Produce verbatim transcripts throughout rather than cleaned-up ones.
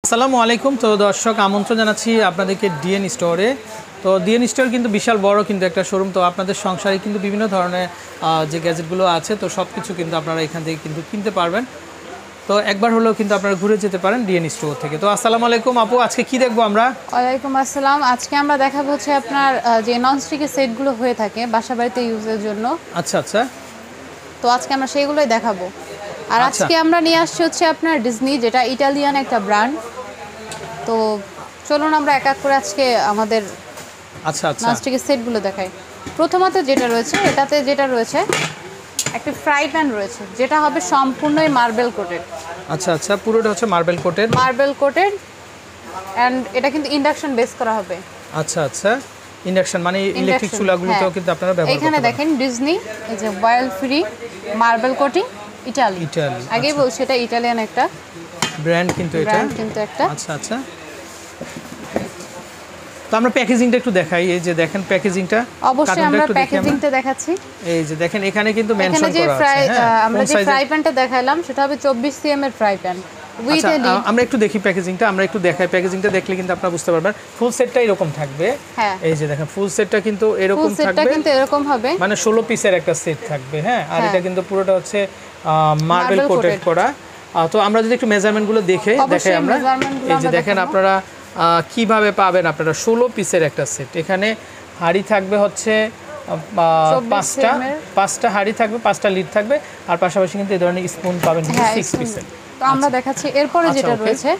আসসালামু আলাইকুম। তো দর্শক আমন্ত্রণ জানাচ্ছি আপনাদেরকে ডিএন স্টোরে। তো ডিএন স্টোর কিন্তু বিশাল বড় কিন্তু একটা শোরুম। তো আপনাদের সংসারে কিন্তু বিভিন্ন ধরনের যে গ্যাজেটগুলো আছে তো সব কিছু কিন্তু আপনারা এখান থেকে কিন্তু কিনতে পারবেন। তো একবার হলেও কিন্তু আপনারা ঘুরে যেতে পারেন ডিএন স্টোর থেকে। তো আসসালামু আলাইকুম আপু, আজকে কি দেখবো আমরা? ওয়ালাইকুম আসসালাম। আজকে আমরা দেখাবো হচ্ছে আপনার যে ননস্টিকের সেটগুলো হয়ে থাকে বাসা বাড়িতে ইউজের জন্য। আচ্ছা আচ্ছা। তো আজকে আমরা সেইগুলোই দেখাবো। আর আজকে আমরা নিয়ে আসছি হচ্ছে আপনার ডিজনি, যেটা ইটালিয়ান একটা ব্র্যান্ড। তো চলুন আমরা এক এক করে আজকে আমাদের আচ্ছা আচ্ছা ননস্টিকের সেটগুলো দেখাই। প্রথমত যেটা রয়েছে, এটাতে যেটা রয়েছে একটা ফ্রাই প্যান রয়েছে, যেটা হবে সম্পূর্ণই মার্বেল কোটেড। আচ্ছা আচ্ছা, পুরোটা হচ্ছে marble coated. Marble coated and এটা কিন্তু ইন্ডাকশন বেস করা হবে। আচ্ছা আচ্ছা, ইন্ডাকশন মানে ইলেকট্রিক চুলাগুলোতেও কিন্তু আপনারা ব্যবহার করতে পারেন। এখানে দেখেন ডিজনি, এই যে oil free marble coating, Italy. Italy আগেই বলছি এটা ইটালিয়ান একটা ব্র্যান্ড কিন্তু এটা। ব্র্যান্ড কিন্তু একটা। আচ্ছা আচ্ছা। তো আমরা প্যাকেজিংটা একটু দেখাই। এই যে দেখেন প্যাকেজিংটা। অবশ্যই আমরা প্যাকেজিংটা দেখাচ্ছি। এই যে দেখেন এখানে কিন্তু মেনশন করা আছে। হ্যাঁ, আমরা যে ফ্রাই প্যানটা দেখাইলাম সেটা হবে চব্বিশ সিএম এর fry pan with a lid. আমরা একটু দেখি প্যাকেজিংটা, আমরা একটু দেখাই। প্যাকেজিংটা দেখলে কিন্তু আপনারা বুঝতে পারবেন ফুল সেটটা এরকম থাকবে। এই যে দেখেন ফুল সেটটা কিন্তু এরকম থাকবে। ফুল সেটটা কিন্তু এরকম হবে, মানে ষোলো পিসের একটা সেট থাকবে। হ্যাঁ, আর এটা কিন্তু পুরোটা হচ্ছে মার্বেল কোটেড করা। তো আমরা যদি একটু মেজারমেন্টগুলো দেখে দেখাই আমরা। এই যে দেখেন আপনারা কিভাবে পাবেন আপনারা ষোলো পিসের একটা সেট। এখানে হাঁড়ি থাকবে হচ্ছে পাঁচটা পাঁচটা হাঁড়ি থাকবে, পাঁচটা লিড থাকবে, আর পাশাপাশি কিন্তু এই ধরনের স্পুন পাবেন সিক্স পিসের। তো আমরা দেখাচ্ছি এরপরে যেটা রয়েছে।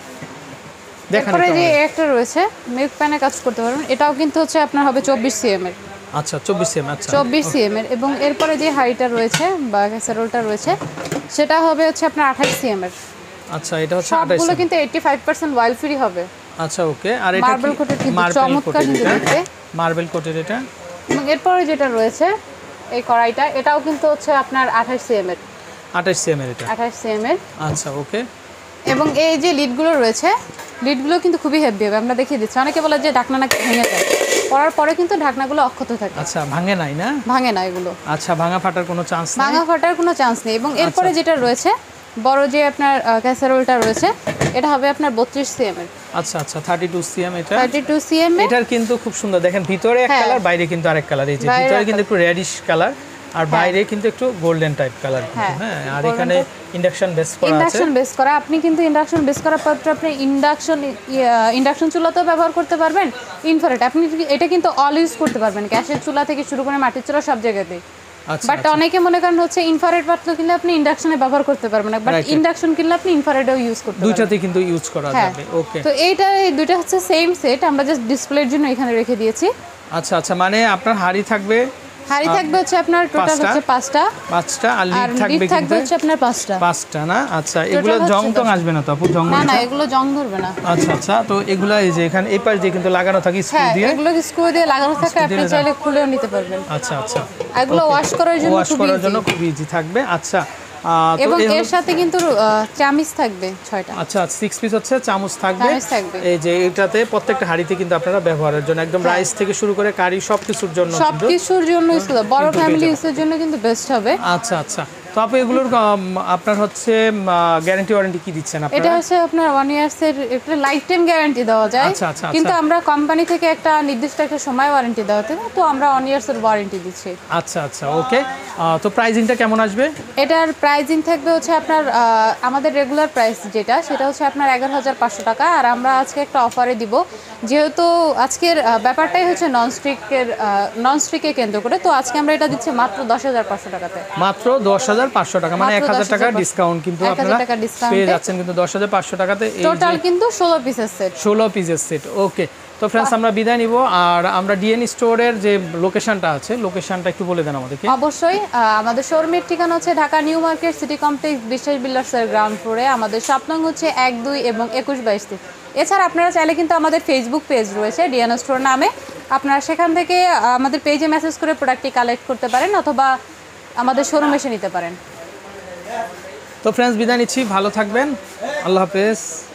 এরপরে যে একটা রয়েছে মিল্ক প্যানে কাজ করতে পারবেন, এটাও কিন্তু হচ্ছে আপনার হবে চব্বিশ সিএম এর। আচ্ছা চব্বিশ সিএম। আচ্ছা চব্বিশ সিএম এর। এবং এরপরে যে হাঁড়িটা রয়েছে বা ক্যাসারোলটা রয়েছে সেটা হবে হচ্ছে আপনার আঠাশ সিএম এর। আচ্ছা, এটা হচ্ছে আঠাশ। সবগুলো কিন্তু পঁচাশি পার্সেন্ট অয়েল ফ্রি হবে। আচ্ছা ওকে। আর এটা মার্বেল কোটেড, কিন্তু চমৎকার কিন্তু দেখতে মার্বেল কোটেড এটা। এবং এরপরে যেটা রয়েছে এই কড়াইটা, এটাও কিন্তু হচ্ছে আপনার আঠাশ সিএম এর। আঠাশ সিএম এর এটা। আঠাশ সিএম এর। আচ্ছা ওকে। এবং এই যে লিডগুলো রয়েছে, লিডগুলো কিন্তু খুবই হেভি হবে। আমরা দেখিয়ে দিচ্ছি। অনেকে বলে যে ঢাকনা নাকি ভেঙে যায়, পরার পরে কিন্তু ঢাকনাগুলো অক্ষত থাকে। আচ্ছা, ভাঙে নাই না? ভাঙে না এগুলো। আচ্ছা, ভাঙা ফাটার কোনো চান্স নেই? ভাঙা ফাটার কোনো চান্স নেই। এবং এরপরে যেটা রয়েছে বড় যে আপনার ক্যাসারোলটা রয়েছে, এটা হবে আপনার বত্রিশ সিএম এর। আচ্ছা আচ্ছা, থার্টি টু সিএম এটা। থার্টি টু সিএম এর। এটার কিন্তু খুব সুন্দর দেখেন, ভিতরে এক কালার, বাইরে কিন্তু আরেক কালার। এই যে ভিতরে কিন্তু একটু রেডিশ কালার, আর বাইরে কিন্তু একটু গোল্ডেন টাইপ কালার। হ্যাঁ, আর এখানে ইন্ডাকশন বেস করা আছে। ইন্ডাকশন বেস করা। আপনি কিন্তু ইন্ডাকশন বেস করার পর আপনি ইন্ডাকশন ইন্ডাকশন চুলাতেও ব্যবহার করতে পারবেন। ইনফ্রারেড আপনি এটা কিন্তু অল ইউজ করতে পারবেন, গ্যাসের চুলা থেকে শুরু করে মাটির চুলা সব জায়গাতেই। বাট অনেকে মনে করেন হচ্ছে ইনফ্রারেড পাত্র কিনলে আপনি ইন্ডাকশনে ব্যবহার করতে পারবেন না, বাট ইন্ডাকশন কিনলে আপনি ইনফ্রারেডও ইউজ করতে পারবেন। দুইটাতে কিন্তু ইউজ করা যাবে। ওকে। তো এইটা এই দুইটা হচ্ছে সেম সেট, আমরা জাস্ট ডিসপ্লের জন্য এখানে রেখে দিয়েছি। আচ্ছা আচ্ছা, মানে আপনার হাঁড়ি থাকবে, হাঁড়ি থাকবে হচ্ছে আপনার টোটাল হচ্ছে পাঁচটা পাঁচটা, আর লিড থাকবে থাকবে হচ্ছে আপনার পাঁচটা পাঁচটা না? আচ্ছা, এগুলো জং টং আসবে না তো আপু? জং না না, এগুলো জং ধরবে না। আচ্ছা আচ্ছা। তো এগুলো এই যে এখানে এই পাশ দিয়ে কিন্তু লাগানো থাকে স্ক্রু দিয়ে। হ্যাঁ, এগুলো স্ক্রু দিয়ে লাগানো থাকে, আপনি চাইলে খুলেও নিতে পারবেন। আচ্ছা আচ্ছা, এগুলো ওয়াশ করার জন্য ওয়াশ করার জন্য খুব ইজি থাকবে। আচ্ছা, এবং এর সাথে কিন্তু চামচ থাকবে ছয়টা। আচ্ছা, সিক্স পিস হচ্ছে চামচ থাকবে। এই যে এটাতে প্রত্যেকটা হাঁড়িতে কিন্তু আপনারা ব্যবহারের জন্য একদম রাইস থেকে শুরু করে কারি সবকিছুর জন্য সবকিছুর জন্য ইউজ করতে, বড় ফ্যামিলি ইউজের জন্য কিন্তু বেস্ট হবে। আচ্ছা আচ্ছা। তো আপনি এগুলোর আপনার হচ্ছে গ্যারান্টি ওয়ারেন্টি কি দিচ্ছেন আপনারা? এটা হচ্ছে আপনার ওয়ান ইয়ার্স এর একটা লাইফ টাইম গ্যারান্টি দেওয়া যায়। আচ্ছা আচ্ছা। কিন্তু আমরা কোম্পানি থেকে একটা নির্দিষ্ট একটা সময় ওয়ারেন্টি দেওয়া থাকে, তো আমরা ওয়ান ইয়ার্স এর ওয়ারেন্টি দিচ্ছি। আচ্ছা আচ্ছা ওকে। তো প্রাইসিংটা কেমন আসবে? এটার প্রাইসিং থাকবে হচ্ছে আপনার আমাদের রেগুলার প্রাইস যেটা, সেটা হচ্ছে আপনার এগারো হাজার পাঁচশো টাকা। আর আমরা আজকে একটা অফারে দিব, যেহেতু আজকের ব্যাপারটাই হচ্ছে ননস্টিকের ননস্টিকে কেন্দ্র করে, তো আজকে আমরা এটা দিচ্ছি মাত্র দশ হাজার পাঁচশো টাকাতে। মাত্র দশ হাজার পাঁচশো টাকা, মানে এক হাজার টাকা ডিসকাউন্ট কিন্তু আপনারা পেয়ে যাচ্ছেন কিন্তু দশ হাজার পাঁচশো টাকাতে। টোটাল কিন্তু ষোলো পিসের সেট। ষোলো পিসের সেট। ওকে। তো ফ্রেন্ডস, আমরা বিদায় নিব। আর আমরা ডিএন স্টোরের যে লোকেশনটা আছে, লোকেশনটা একটু বলে দেন আমাদেরকে। অবশ্যই, আমাদের শোরুমের ঠিকানা হচ্ছে Dhaka new market city complex Biswas বিল্ডার্সের গ্রাউন্ড ফ্লোরে। আমাদের শপ নং হচ্ছে এক দুই এবং একুশ বাইশ। এছাড়া আপনারা চাইলে কিন্তু আমাদের ফেসবুক পেজ রয়েছে ডিএন স্টোর নামে, আপনারা সেখান থেকে আমাদের পেজে মেসেজ করে প্রোডাক্টটি কালেক্ট করতে পারেন, অথবা আমাদের শোরুমে এসে নিতে পারেন। তো ফ্রেন্ডস, বিদায় নিচ্ছি, ভালো থাকবেন, আল্লাহ হাফেজ।